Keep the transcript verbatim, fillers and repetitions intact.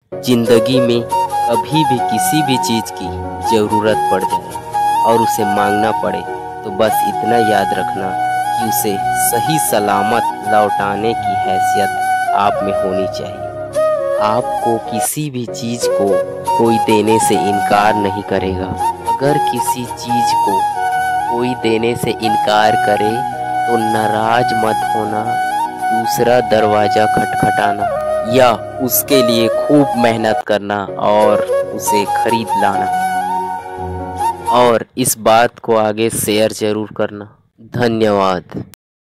जिंदगी में कभी भी किसी भी चीज़ की ज़रूरत पड़ जाए और उसे मांगना पड़े तो बस इतना याद रखना कि उसे सही सलामत लौटाने की हैसियत आप में होनी चाहिए। आपको किसी भी चीज़ को कोई देने से इनकार नहीं करेगा। अगर किसी चीज़ को कोई देने से इनकार करे तो नाराज मत होना, दूसरा दरवाज़ा खटखटाना या उसके लिए खूब मेहनत करना और उसे खरीद लाना। और इस बात को आगे शेयर ज़रूर करना। धन्यवाद।